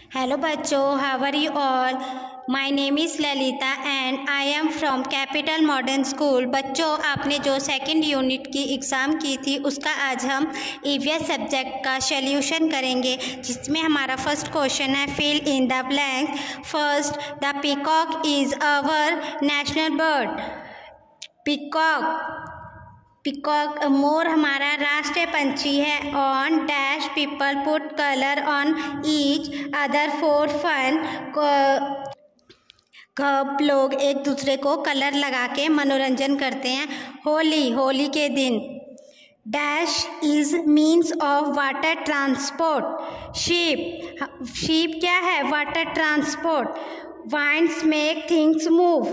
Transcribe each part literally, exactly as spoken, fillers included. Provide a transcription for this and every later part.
Hello बच्चों, how are you all? My name is Lalita and I am from Capital Modern School. बच्चों, आपने जो second unit की exam की थी उसका आज हम ईवीएस सब्जेक्ट का सॉल्यूशन करेंगे, जिसमें हमारा फर्स्ट क्वेश्चन है fill in the blank. First, the peacock is our national bird. Peacock peacock मोर हमारा राष्ट्रीय पंछी है. On dash people put colour on each other for fun. कब लोग एक दूसरे को कलर लगा के मनोरंजन करते हैं. होली होली के दिन. Dash is means of water transport. Ship ship क्या है? Water transport. Winds make things move.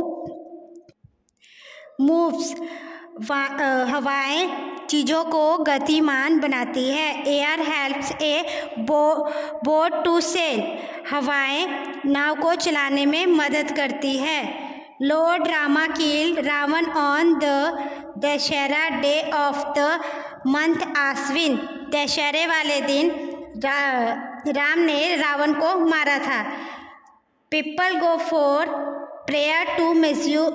Moves हवाएं चीज़ों को गतिमान बनाती है. Air helps a boat to sail. हवाएं नाव को चलाने में मदद करती है. Lord Rama killed Ravan on the Dussehra day of the month Ashwin. दशहरे वाले दिन रा, राम ने रावण को मारा था. People go for prayer to मस्यू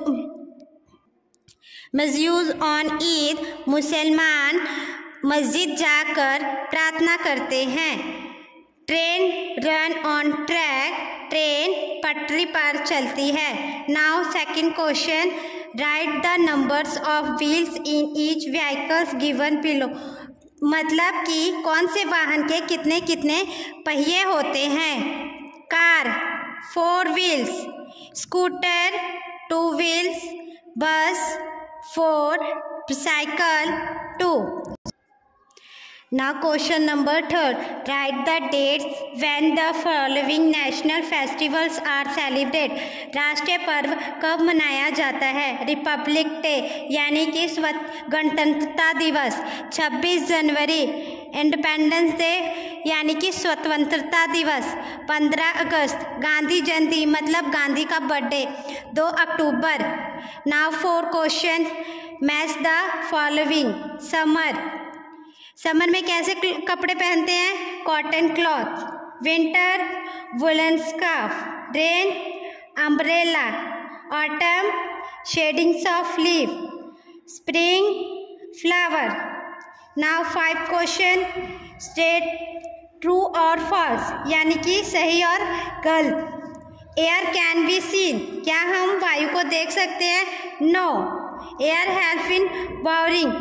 मस्जिद ऑन ईद. मुसलमान मस्जिद जाकर प्रार्थना करते हैं. Train run on track. Train पटरी पर चलती है. Now second question, write the numbers of wheels in each vehicles given below. मतलब कि कौन से वाहन के कितने कितने पहिए होते हैं. Car four wheels. Scooter two wheels. Bus four. Cycle two. Now question number third, write the dates when the following national festivals are celebrated. राष्ट्रीय पर्व कब मनाया जाता है. रिपब्लिक डे यानी कि गणतंत्रता दिवस. छब्बीस जनवरी इंडिपेंडेंस डे यानी कि स्वतंत्रता दिवस. पंद्रह अगस्त गांधी जयंती मतलब गांधी का बर्थडे. दो अक्टूबर. Now four question, match the following. Summer summer में कैसे कपड़े पहनते हैं. Cotton cloth. Winter woollen scarf. Rain umbrella. Autumn sheddings of leaf. Spring flower. Now five question, state true और फॉल्स यानी कि सही और गलत. Air can be seen. क्या हम वायु को देख सकते हैं. No. Air help in burning.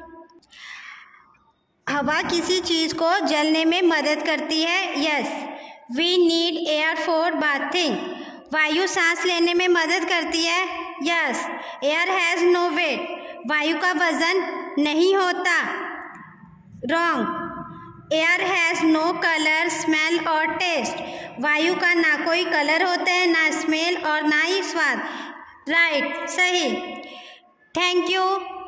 हवा किसी चीज़ को जलने में मदद करती है. Yes. We need air for bathing. वायु सांस लेने में मदद करती है. Yes. Air has no weight. वायु का वजन नहीं होता. Wrong. Air has no colour smell और टेस्ट. वायु का ना कोई कलर होता है, ना स्मेल और ना ही स्वाद. राइट. सही. Thank you.